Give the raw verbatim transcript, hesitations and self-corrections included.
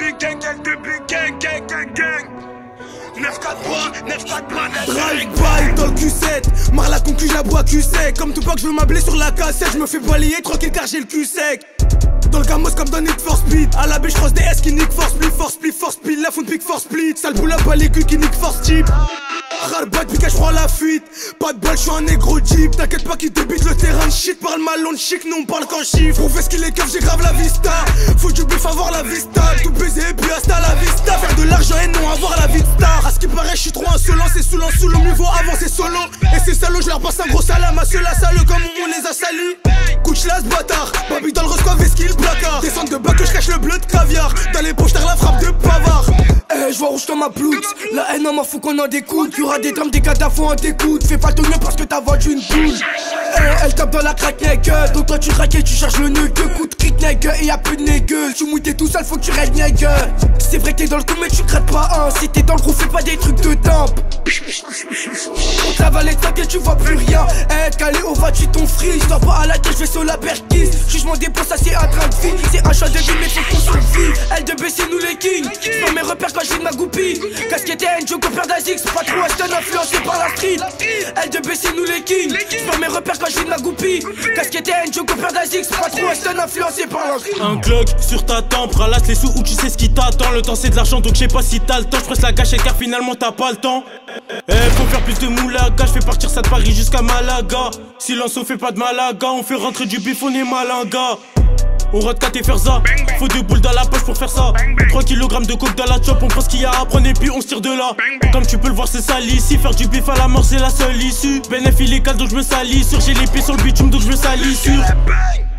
depuis gang gang, depuis gang gang gang gang. neuf quatre trois, neuf quatre trois, Drive-by dans le Q sept, marre la concu, la bois Q sec. Comme Tupac, je veux m'abler sur la cassette. Je me fais balayer tranquille car j'ai le cul sec. Dans le gamos comme dans Need for Speed. À la baie je croise des S qui nique force split, force split, force split. La foot pick force split. Sale boule à pas les culs qui nique force cheap. Rarbat pique, je prends la fuite. Pas de balle, je suis un négro jeep. T'inquiète pas qu'il débite le terrain de shit. Parle mal, on de chic, nous on parle qu'en chiffres. On fait ce qu'il est cave, j'ai grave la vista. Faut du bif, avoir la vista. Tout baiser et puis hasta la vista. Faire de l'argent et non avoir la vie de star. À ce qui paraît, je suis trop insolent. C'est sous sous le mieux vaut avancer solo. Et ces salauds, je leur passe un gros salam. À ceux-là, sale comme on les a salis. Couche là, ce bâtard. Babi dans le roscoe, vesquille, placard. Descente de bac que je cache le bleu de caviar. Dans les poches, t'as la frappe de pavard. Eh, je vois rouge dans ma blouse. La haine, on m'en fout qu'on en découte. Y'aura des drames, des cadavres, on t'écoute. Fais pas ton mieux parce que t'as vendu une poule. Eh, elle tape dans la craque, nègue. Donc toi tu raquais, tu cherches le nœud. Deux coups de cric, nègue. Et y'a plus de nègue. Tu mouilles, t'es tout seul, faut que tu règles, nègue. C'est vrai que t'es dans le coup, mais tu grattes pas un. Si t'es dans le groupe, fais pas des trucs de tempe. On t'avale et t'inquiète, tu vois plus rien. Eh, calé au va, tu ton free. Je dors pas à la tête, je vais sur la perquise. Jugement des ça c'est un train de vie. C'est un choix de vie, mais faut qu'on se vit. L deux B, c'est nous les kings. J'prends mes repères quand j'ai de ma goupille. Casquette et N, Joe, père d'Azix. Pas trop Aston, influencé par la street. L deux B, c'est nous les kings. J'prends mes repères quand j'ai de ma goupille. Casquette et N, Joe, père d'Azix. Pas trop Aston, influencé par la street. Un Glock sur ta tempe, ralasse les sous où tu sais ce qui t'attend. Le temps c'est de l'argent, donc je sais pas si t'as le temps. J'presse la gâchette car finalement t'as pas le temps. Eh, faut faire plus de moulaga. J'fais partir ça de Paris jusqu'à Malaga. Silence, on fait pas de malaga. On fait rentrer du bif, on est malinga. On rate quatre et faire ça. Faut deux boules dans la poche pour faire ça. Trois kilogrammes de coke dans la chop. On pense qu'il y a à prendre et puis on se tire de là. Comme tu peux le voir c'est sale ici. Faire du bif à la mort c'est la seule issue. Benef il est calme donc je me salis sur. J'ai les pieds sur le bitume donc je me salis sur.